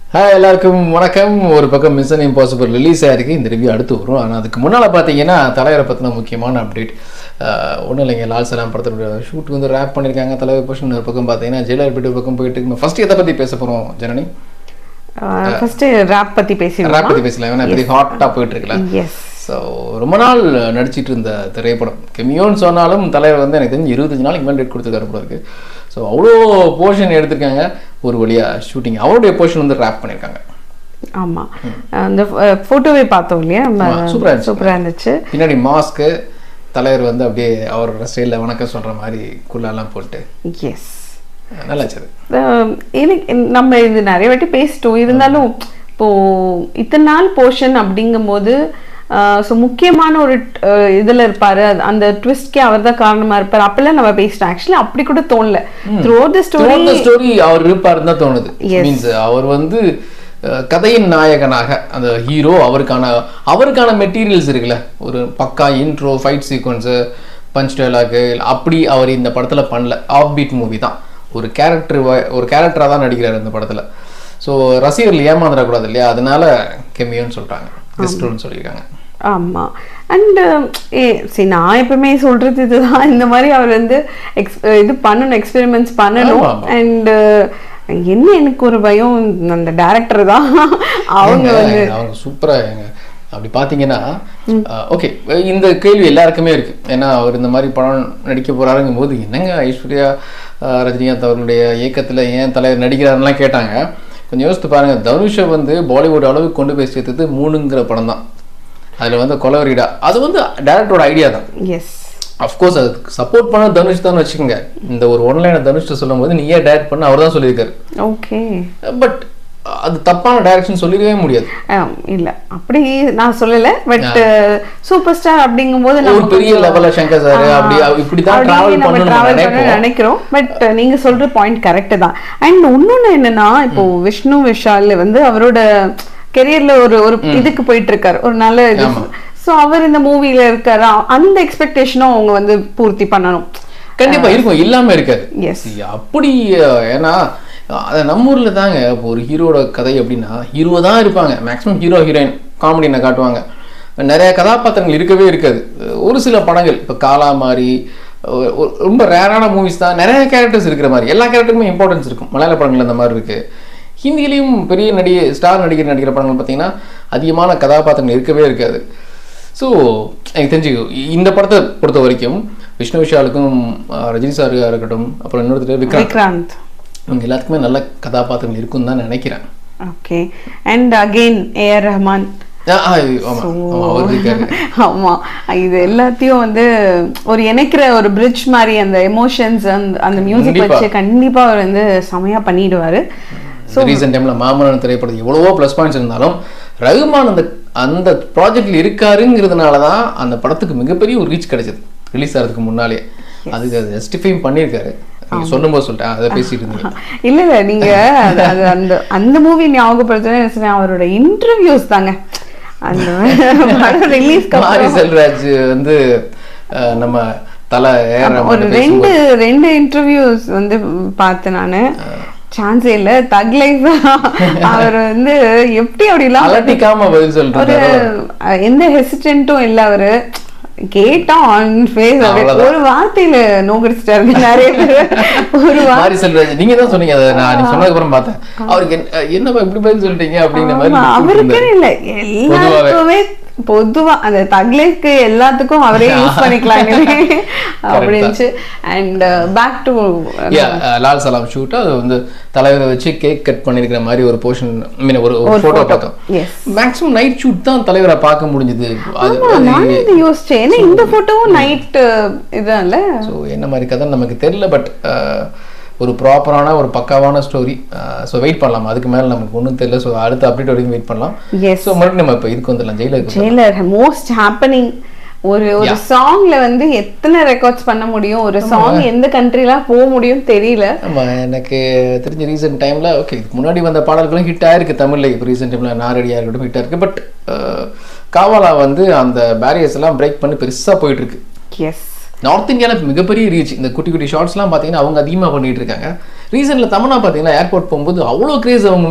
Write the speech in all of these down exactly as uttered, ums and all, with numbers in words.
Hi எல்லாருக்கும் வணக்கம். ஒரு பக்கம் மிஷன் இம்பாசிபிள் ரிலீஸ் ஆகிருக்கு. இந்த ரிவ்யூ அடுத்து வரும். ஆனால் அதுக்கு முன்னால் பார்த்தீங்கன்னா தலைவரை பற்றின முக்கியமான அப்டேட் ஒன்றும் இல்லைங்க. லால் சலாம் படத்தோட ஷூட் வந்து ரேப் பண்ணியிருக்காங்க. தலைவர் போர்ஷன் ஒரு பக்கம் பார்த்தீங்கன்னா ஜெயிலர் பீட்டு பக்கம் போயிட்டு இருக்கு. ஃபர்ஸ்ட் எதை பற்றி பேச போகிறோம் ஜனனி? ஃபர்ஸ்ட் ரேப் பற்றி பேசலாம். ரேப் பற்றி பேசலாம். ஏன்னா இப்படி ஹாட்டாக போயிட்டு இருக்கலாம். ஸோ ரொம்ப நாள் நடிச்சிட்டு இருந்த திரைப்படம் கெமியோன்னு சொன்னாலும் தலைவர் வந்து எனக்கு தெரிஞ்சு இருபத்தஞ்சு நாளைக்கு மேலே டேட் கொடுத்துருக்காரு போல இருக்கு. ஸோ அவ்வளோ போர்ஷன் எடுத்திருக்காங்க. ஒரு வழியாக ஷூட்டிங் அவருடைய போர்ஷன் வந்து ரேப் பண்ணியிருக்காங்க. ஆமாம், அந்த ஃபோட்டோவே பார்த்தோம் இல்லையா, சூப்பராக சூப்பராக இருந்துச்சு. பின்னாடி மாஸ்க்கு தலைவர் வந்து அப்படியே அவரோட ஸ்டைலில் வணக்கம் சொல்கிற மாதிரி குள்ளாலாம் போட்டு எஸ் நல்லாச்சு. எனக்கு நம்ம இது நிறைய வாட்டி பேசிட்டோம். இருந்தாலும் இப்போது இத்தனை நாள் போர்ஷன் அப்படிங்கும்போது ஸோ முக்கியமான ஒரு இதில் இருப்பார், அந்த ட்விஸ்ட்கே அவர் தான் காரணமாக இருப்பார். அப்பெல்லாம் நம்ம பேசிட்டோம். ஆக்சுவலி அப்படி கூட தோணல. த்ரூ தி ஸ்டோரி ஸ்டோரி அவர் இருப்பார் தான் தோணுது. மீன்ஸ் அவர் வந்து கதையின் நாயகனாக அந்த ஹீரோ, அவருக்கான அவருக்கான மெட்டீரியல்ஸ் இருக்குல்ல, ஒரு பக்கா intro, fight sequence, punch dialogue, அப்படி அவர் இந்த படத்தில் பண்ணல. ஆஃப் பீட் மூவி தான். ஒரு கேரக்டர் ஒரு கேரக்டராக தான் நடிக்கிறார் இந்த படத்தில். ஸோ ரசிகர்கள் ஏமாந்துடக்கூடாது இல்லையா, அதனால கெமியோன்னு சொல்கிறாங்க, கெஸ்ட்ரோன்னு சொல்லியிருக்காங்க. ஆமாம். அண்டு ஏ சரி, நான் எப்பவுமே சொல்கிறது இதுதான், இந்த மாதிரி அவர் வந்து எக்ஸ் இது பண்ணணும், எக்ஸ்பெரிமெண்ட்ஸ் பண்ணணும். அண்டு என்ன எனக்கு ஒரு பயம், அந்த டேரக்டர் தான் அவங்க வந்து அவங்க சூப்பராக அப்படி பார்த்தீங்கன்னா ஓகே. இந்த கேள்வி எல்லாருக்குமே இருக்குது. ஏன்னா அவர் இந்த மாதிரி படம் நடிக்க போகிறாருங்கும் போது என்னங்க ஐஸ்வர்யா ரஜினிகாந்த் அவர்களுடைய இயக்கத்தில் ஏன் தலைவர் நடிக்கிறாருலாம் கேட்டாங்க. கொஞ்சம் யோசித்து பாருங்கள். தனுஷை வந்து பாலிவுட் அளவுக்கு கொண்டு போய் சேர்த்தது மூணுங்கிற படம் தான். அதில் வந்து கொலவரிடா அது வந்து டேரக்டரோட ஐடியா தான். எஸ், அஃப்கோர்ஸ் அதுக்கு சப்போர்ட் பண்ண தனுஷ் தான் வச்சுக்கோங்க. இந்த ஒரு ஒன்லைனை தனுஷ்ட சொல்லும் போது நீ ஏன் டைரக்ட் பண்ண அவர் தான் சொல்லியிருக்காரு. ஓகே, பட் அது தப்பான டைரக்ஷன் சொல்லிடவே முடியாது. இல்லை அப்படி நான் சொல்லலை. பட் சூப்பர் ஸ்டார் அப்படிங்கும்போது ஒரு பெரிய லெவலில் சங்கர் சார் அப்படி இப்படி தான் ட்ராவல் பண்ணணும்னு நினைக்கிறோம். பட் நீங்க சொல்ற பாயிண்ட் கரெக்ட் தான். அண்ட் இன்னொன்று என்னன்னா, இப்போ விஷ்ணு விஷால் வந்து அவரோட கெரியர்ல ஒரு ஒரு இதுக்கு போயிட்டு இருக்காரு, ஒரு நல்ல இது. ஸோ அவர் இந்த மூவில இருக்காரு, அந்த எக்ஸ்பெக்டேஷனும் அவங்க வந்து பூர்த்தி பண்ணணும். கண்டிப்பா இருக்கும், இல்லாம இருக்காது. அப்படி ஏன்னா அதை நம்ம ஊர்ல தாங்க. இப்போ ஒரு ஹீரோட கதை அப்படின்னா ஹீரோ தான் இருப்பாங்க. மேக்ஸிமம் ஹீரோ ஹீரோயின் காமெடினை காட்டுவாங்க. நிறைய கதாபாத்திரங்கள் இருக்கவே இருக்காது. ஒரு சில படங்கள் இப்போ காலா மாதிரி ரொம்ப ரேரான மூவிஸ் தான் நிறைய கேரக்டர்ஸ் இருக்கிற மாதிரி. எல்லா கேரக்டருக்குமே இம்பார்ட்டன்ஸ் இருக்கும். மலையாள படங்கள் அந்த மாதிரி இருக்கு. ஹிந்திலையும் பெரிய நடிகை ஸ்டார் நடிகர் நடிக்கிற படங்கள் பார்த்தீங்கன்னா அதிகமான கதாபாத்திரங்கள் இருக்கவே இருக்காது. ஸோ எனக்கு தெரிஞ்சு இந்த படத்தை பொறுத்த வரைக்கும் விஷ்ணு விஷாலுக்கும் ரஜினி சாருக்காக இருக்கட்டும், அப்புறம் இன்னொருத்தர் விக்ராந்த், இவங்க எல்லாத்துக்குமே நல்ல கதாபாத்திரங்கள் இருக்குன்னு தான் நினைக்கிறேன். Okay. And again A R Rahman. ஆமா, இது எல்லாத்தையும் வந்து ஒரு இணைக்கிற ஒரு பிரிட்ஜ் மாதிரி, அந்த எமோஷன்ஸ் அந்த மியூசிக் வச்சு கண்டிப்பா அவர் வந்து செமையா பண்ணிடுவாரு. ரீசெண்ட் டைம்ல மாமன்னன் திரைப்படம் எவ்வளவோ ப்ளஸ் பாயிண்ட்ஸ் இருந்தாலும் ரகுமான் அந்த அந்த ப்ராஜெக்ட்ல இருக்காருங்கிறதுனால தான் அந்த படத்துக்கு மிகப்பெரிய ஒரு ரீச் கிடைச்சது ரிலீஸ் ஆகிறதுக்கு முன்னாலே. அதுக்கு அது ஜஸ்டிஃபைம் பண்ணியிருக்காரு. சொல்லும் போது சொல்லிட்டேன், அதை பேசிட்டு இருந்தீங்க. இல்ல இல்ல நீங்க அந்த அந்த மூவி ஞாபகப்படுத்த அவரோட இன்டர்வியூஸ் தாங்க. அந்த ரிலீஸ்க்கு மாரி செல்வராஜ் வந்து நம்ம தலை ஒரு ரெண்டு ரெண்டு இன்டர்வியூஸ் வந்து பார்த்தேன் நானு. சான்ஸே இல்ல. தக் லைஃப் அவர் வந்து எப்படி அப்படிலாம் அலட்டிக்காம பதில் சொல்றாரு. எந்த ஹெசிடென்ட்டும் இல்ல. அவரு கேட்டா ஆன் ஃபேஸ் ஒரு வார்த்தையில நோகடிச்சிட்டாரு நிறைய பேர். ஒரு மாரி செல்வராஜ் நீங்க தான் சொன்னீங்க, அதை நான் நீங்க சொன்னதுக்கு அப்புறம் பார்த்தேன். அவருக்கு என்னப்பா இப்படி பதில் சொல்லிட்டீங்க அப்படிங்கிற மாதிரி. அவருக்கு இல்ல, எல்லாருக்குமே பொதுவா அந்த தக்லைஃப்க்கு எல்லாத்துக்கும் அவரே யூஸ் பண்ணிக்கலாம் அப்படின்ச்சு. And back to Lal Salaam shoot, அது வந்து தலைவரை வச்சு கேக் கட் பண்ணிருக்கிற மாதிரி ஒரு போர்ஷன், மீன் ஒரு போட்டோ பார்த்தோம். மேக்ஸிமம் நைட் ஷூட் தான் தலைவரை பார்க்க முடிஞ்சது. நான் இது யோசிச்சேன், ஏன்னா இந்த போட்டோவும் நைட் இதான் இல்ல. ஸோ என்ன மாதிரி கதை நமக்கு தெரியல. பட் ஒரு ப்ராப்பரான ஒரு பக்காவான ஸ்டோரி. ஸோ வெயிட் பண்ணலாம். அதுக்கு மேலே நமக்கு ஒன்றும் தெரியல. ஸோ அடுத்த அப்டேட் வரைக்கும் வெயிட் பண்ணலாம். ஸோ மறுபடியும் நம்ம இப்போ இதுக்கு வந்துடலாம். Jailer Jailer most happening. ஒரு ஒரு சாங்ல வந்து எத்தனை ரெக்கார்ட்ஸ் பண்ண முடியும், ஒரு சாங் எந்த கண்ட்ரிலாம் போக முடியும் தெரியல. ஆமாம், எனக்கு தெரிஞ்ச ரீசெண்ட் டைமில் ஓகே இதுக்கு முன்னாடி வந்த பாடல்களும் ஹிட் ஆயிருக்கு தமிழில். இப்போ ரீசெண்ட் டைமில் நாரடியாக இருக்கட்டும் ஹிட் ஆயிருக்கு. பட் காவாலா வந்து அந்த பேரியர்ஸ் எல்லாம் பிரேக் பண்ணி பெருசாக போயிட்டு இருக்கு. எஸ், நார்த் இந்தியாவில் மிகப்பெரிய ரீச். இந்த குட்டி குட்டி ஷார்ட்ஸ்லாம் பார்த்தீங்கன்னா அவங்க அதிகமாக பண்ணிட்டு இருக்காங்க. ரீசெண்டில் தமிழ்னா பார்த்தீங்கன்னா ஏர்போர்ட் போகும்போது அவ்வளோ கிரேஸ் அவங்க மேலே.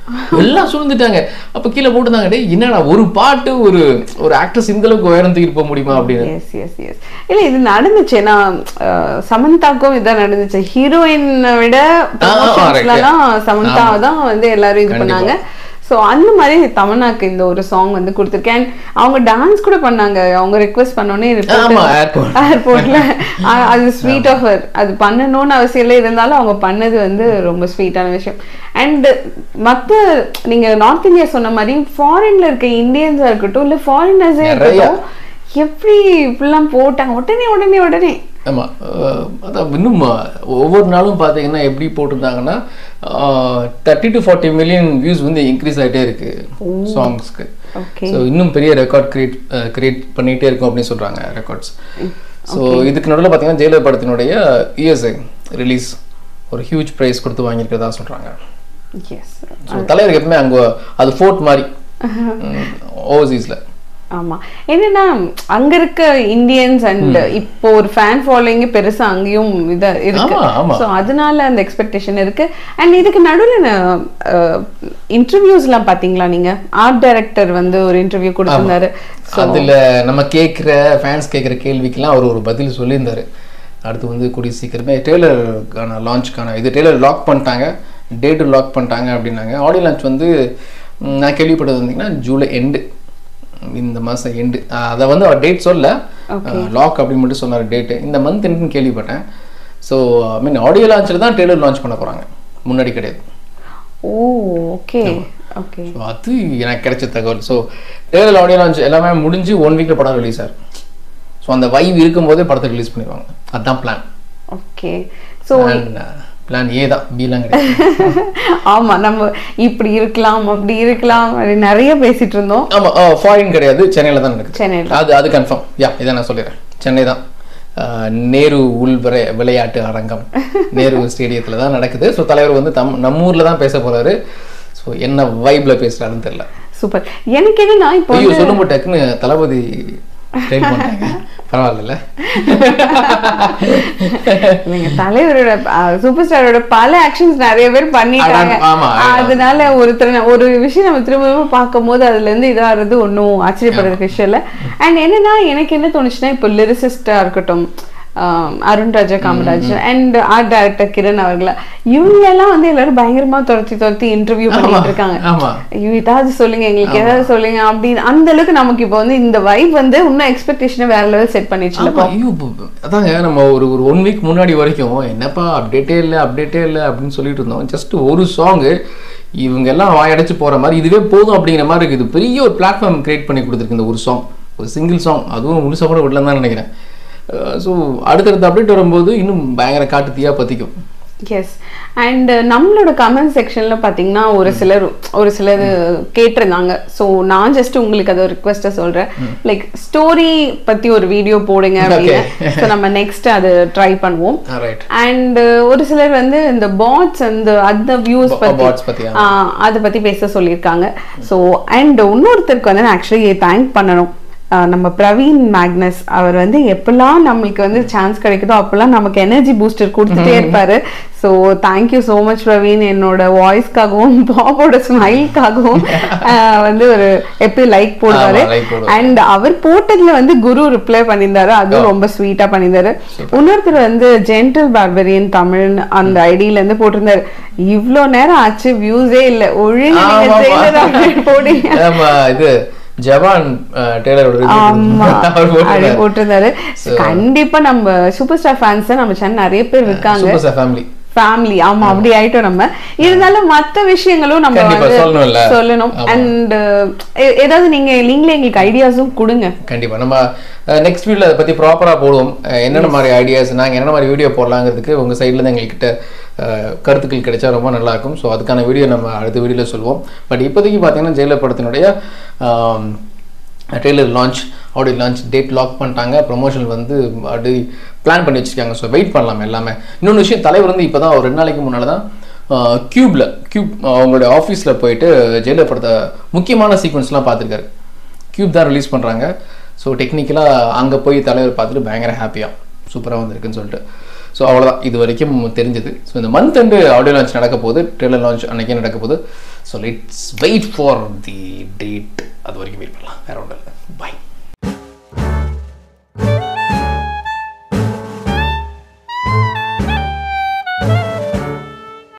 எல்லாம் சூழ்ந்துட்டாங்க. அப்ப கீழே போட்டுதாங்க, டே என்னடா ஒரு பாட்டு ஒரு ஒரு ஆக்ட்ரஸ் இந்த அளவுக்கு உயரம் தூக்கிட்டு போக முடியுமா அப்படின்னு. எஸ் எஸ் எஸ் இல்ல இது நடந்துச்சு. ஏன்னா சமந்தாக்கும் இதான் நடந்துச்சு. ஹீரோயினை விட ப்ரமோஷன்ஸ்லாம் சமந்தாவை தான் வந்து எல்லாரும் இது பண்ணாங்க. ஸோ அந்த மாதிரி தமன்னாக்கு இந்த ஒரு சாங் வந்து கொடுத்துருக்கேன். அவங்க டான்ஸ் கூட பண்ணாங்க. அவங்க ரெக்வஸ்ட் பண்ணோன்னே ஏர்போர்ட்ல. அது ஸ்வீட் ஆஃப் ஹர். அது பண்ணணும்னு அவசியம் இல்லை, இருந்தாலும் அவங்க பண்ணது வந்து ரொம்ப ஸ்வீட்டான விஷயம். அண்ட் மற்ற நீங்க நார்த் இந்தியா சொன்ன மாதிரி ஃபாரின்ல இருக்க இந்தியன்ஸா இருக்கட்டும் இல்லை ஃபாரினர்ஸே இருக்கட்டும், எப்படி இப்படிலாம் போட்டாங்க உடனே உடனே உடனே. ஆமாம், அதான் இன்னும் ஒவ்வொரு நாளும் பார்த்தீங்கன்னா எப்படி போட்டிருந்தாங்கன்னா thirty to forty million views வந்து இன்க்ரீஸ் ஆகிட்டே இருக்கு சாங்ஸ்க்கு. ஸோ இன்னும் பெரிய ரெக்கார்ட் கிரியேட் கிரியேட் பண்ணிகிட்டே இருக்கும் அப்படின்னு சொல்கிறாங்க ரெக்கார்ட்ஸ். ஸோ இதுக்கு நடுவில் பார்த்தீங்கன்னா ஜெயலலிதா படத்தினுடைய இஎஸ்ஐ ரிலீஸ் ஒரு ஹியூஜ் ப்ரைஸ் கொடுத்து வாங்கியிருக்கிறதா சொல்கிறாங்க. ஸோ தலைவருக்கு எப்பவுமே அங்கே அது ஃபோர்ட் மாதிரி ஓவர்சீஸில். ஆமா, என்னன்னா அங்க இருக்க இந்தியன்ஸ் அண்ட் இப்போ ஒரு ஃபேன் ஃபாலோயிங் பெருசா அங்கேயும் இதா இருக்கு. ஸோ அதனால அந்த எக்ஸ்பெக்டேஷன் இருக்கு. அண்ட் இதுக்கு நடுவில் இன்டர்வியூஸ் எல்லாம் பாத்தீங்களா நீங்க? ஆர்ட் டைரக்டர் வந்து ஒரு இன்டர்வியூ கொடுத்திருந்தாரு. அதுல நம்ம கேட்கிற ஃபேன்ஸ் கேட்கிற கேள்விக்கெல்லாம் அவர் ஒரு பதில் சொல்லியிருந்தாரு. அடுத்து வந்து கூடிய சீக்கிரமே ட்ரெய்லருக்கான லான்ச்சுக்கான இது ட்ரெய்லர் லாக் பண்ணிட்டாங்க, டேட்டு லாக் பண்ணிட்டாங்க அப்படின்னாங்க. ஆடியோ லான்ச் வந்து நான் கேள்விப்பட்டது வந்தீங்கன்னா ஜூலை எண்டு, இந்த மாதம் எண்டு. அதை வந்து அவர் டேட் சொல்ல, லாக் அப்படின்னு மட்டும் சொன்னார் டேட்டு. இந்த மந்த் எண்டுன்னு கேள்விப்பட்டேன். ஸோ ஐ மீன் ஆடியோ லான்ச்சில் தான் ட்ரெய்லர் லான்ச் பண்ண போகிறாங்க, முன்னாடி கிடையாது. ஓ ஓகே ஓகே. ஸோ அது எனக்கு கிடைச்ச தகவல். ஸோ ட்ரெய்லர் ஆடியோ லான்ச் எல்லாமே முடிஞ்சு ஒன் வீக்கில் படம் ரிலீஸ் ஆகும். ஸோ அந்த வைவ் இருக்கும்போதே படத்தை ரிலீஸ் பண்ணிடுவாங்க. அதுதான் plan. Okay. So plan A தான், பிலாம் கிடையாது. ஆமா, நம்ம இப்படி இருக்கலாம் அப்படி இருக்கலாம் நிறைய பேசிட்டு இருந்தோம். ஆமா, ஃபாரின் கிடையாது, சென்னையில தான் நடக்குது. சென்னையில அது அது கன்ஃபார்ம். யா, இதை நான் சொல்லிடுறேன், சென்னை தான். நேரு உள் விளையாட்டு அரங்கம் நேரு ஸ்டேடியத்துல தான் நடக்குது. ஸோ தலைவர் வந்து தம் நம்ம ஊர்ல தான் பேச போறாரு. ஸோ என்ன வைப்ல பேசுறாருன்னு தெரியல. சூப்பர். எனக்கு என்னன்னா இப்போ சொல்லும் டக்குன்னு தளபதி பரவாயில்ல, தலைவரோட சூப்பர் ஸ்டாரோட பல ஆக்ஷன்ஸ் நிறைய பேர் பண்ணிட்டாங்க. அதனால ஒருத்தர் ஒரு விஷயம் நம்ம திரும்ப பார்க்கும் போது அதுல இருந்து இதாகிறது ஒன்னும் ஆச்சரியப்படுறதுக்கு விஷயம் இல்ல. அண்ட் என்னன்னா எனக்கு என்ன தோணுச்சுன்னா, இப்போ லிரிசிஸ்டா இருக்கட்டும், Arun Raja Kamaraj and art director Kiran அவர்கள இவங்க எல்லாம் வந்து எல்லாரும் பயங்கரமா துரத்தி துரத்தி இன்டர்வியூ பண்ணிட்டு இருக்காங்க. ஏதாவது சொல்லுங்க, எங்களுக்கு ஏதாவது சொல்லுங்க அப்படின்னு. அந்த அளவுக்கு நமக்கு இப்போ வந்து இந்த வைப் வந்து இன்னும் எக்ஸ்பெக்டேஷனை வேற லெவல் செட் பண்ணிடுச்சுல. அதாங்க நம்ம ஒரு ஒரு ஒன் வீக் முன்னாடி வரைக்கும் என்னப்பா அப்டேட்டே இல்லை அப்டேட்டே இல்லை அப்படின்னு சொல்லிட்டு இருந்தோம். ஜஸ்ட் ஒரு சாங்கு இவங்க எல்லாம் வாயடைச்சு போற மாதிரி இதுவே போதும் அப்படிங்கிற மாதிரி இருக்குது. பெரிய ஒரு பிளாட்ஃபார்ம் கிரியேட் பண்ணி கொடுத்துருக்கு இந்த ஒரு சாங், ஒரு சிங்கிள் சாங். அதுவும் முழுசா கூட விடலன்னு தான் நினைக்கிறேன். ஸோ அடுத்தடுத்து அப்டேட் வரும்போது இன்னும் பயங்கர காட்டு தீயா பற்றிக்கும். எஸ். அண்ட் நம்மளோட கமெண்ட் செக்ஷன்ல பார்த்தீங்கன்னா ஒரு சிலர் ஒரு சிலர் கேட்டிருந்தாங்க. ஸோ நான் ஜஸ்ட் உங்களுக்கு அதை ரிக்வெஸ்ட்டை சொல்கிறேன், லைக் ஸ்டோரி பற்றி ஒரு வீடியோ போடுங்க அப்படின்னு. ஸோ நம்ம நெக்ஸ்ட் அதை ட்ரை பண்ணுவோம். அண்ட் ஒரு சிலர் வந்து இந்த பாட்ஸ் அந்த அந்த வியூஸ் பற்றி அதை பற்றி பேச சொல்லியிருக்காங்க. ஸோ அண்ட் இன்னொருத்தருக்கு வந்து நான் ஆக்சுவலி தேங்க் பண்ணணும். நம்ம பிரவீன் மேக்னஸ் அவர் வந்து எப்பெல்லாம் நம்மளுக்கு வந்து சான்ஸ் கிடைக்குதோ அப்பெல்லாம் நமக்கு எனர்ஜி பூஸ்டர் கொடுத்துட்டே இருப்பாரு. So thank you so much Praveen. என்னோட வாய்ஸ்க்காகவும் பாபோட ஸ்மைல்காகவும் வந்து ஒரு எப்படி லைக் போடுவாரு. அண்ட் அவர் போட்டதுல வந்து குரு ரிப்ளை பண்ணியிருந்தாரு, அதுவும் ரொம்ப ஸ்வீட்டா பண்ணியிருந்தாரு. இன்னொருத்தர் வந்து ஜென்டல் பார்பரியன் தமிழ் அந்த ஐடியில இருந்து போட்டிருந்தாரு, இவ்வளோ நேரம் ஆச்சு வியூஸே இல்லை, ஒழுங்கு போடுங்க. ஜவான் டெய்லரோட போட்டிருந்தாரு. கண்டிப்பா நம்ம சூப்பர் ஸ்டார் ஃபேன்ஸ் நம்ம சேனல் நிறைய பேர் இருக்காங்க, ஃபேமிலி ஃபேமிலி. ஆமா, அப்படி ஆயிட்டோம் நம்ம. இருந்தாலும் மற்ற விஷயங்களும் நம்ம சொல்லணும். அண்ட் ஏதாவது நீங்க நீங்களே எங்களுக்கு ஐடியாஸும் கொடுங்க. கண்டிப்பா நம்ம நெக்ஸ்ட் வீடியோல அதை பத்தி ப்ராப்பரா போடுவோம். என்னென்ன மாதிரி ஐடியாஸ், நாங்க என்ன மாதிரி வீடியோ போடலாங்கிறதுக்கு உங்க சைட்ல இருந்து எங்ககிட்ட கருத்துக்கள் கிடைச்சா ரொம்ப நல்லா இருக்கும். ஸோ அதுக்கான வீடியோ நம்ம அடுத்த வீடியோல சொல்லுவோம். பட் இப்போதைக்கு பார்த்தீங்கன்னா ஜெயலலிதா படத்தினுடைய trailer launch, audio launch date lock பண்ணிட்டாங்க. ப்ரொமோஷன் வந்து அப்படி பிளான் பண்ணி வச்சுருக்காங்க. ஸோ வெயிட் பண்ணலாம் எல்லாமே. இன்னொன்று விஷயம், தலைவர் வந்து இப்போ தான் ஒரு ரெண்டு நாளைக்கு முன்னால் தான் கியூப்ல கியூப் அவங்களுடைய ஆஃபீஸில் போயிட்டு ஜெயலலிதா படத்தை முக்கியமான சீக்வன்ஸ்லாம் பார்த்துருக்காரு. கியூப் தான் ரிலீஸ் பண்ணுறாங்க. ஸோ டெக்னிக்கலாக அங்கே போய் தலைவர் பார்த்துட்டு பயங்கர ஹாப்பியாக சூப்பராக வந்திருக்குன்னு சொல்லிட்டு. ஸோ அவ்வளோதான் இது வரைக்கும் தெரிஞ்சது. ஸோ இந்த மந்த் அண்டு ஆடியோ லான்ச் நடக்க போகுது, ட்ரெய்லர் லான்ச் அன்றைக்கே நடக்க போகுது. So let's wait for the date. அது வரைக்கும் வெயிட் பண்ணலாம். வேற ஒன்றும் இல்லை. பை.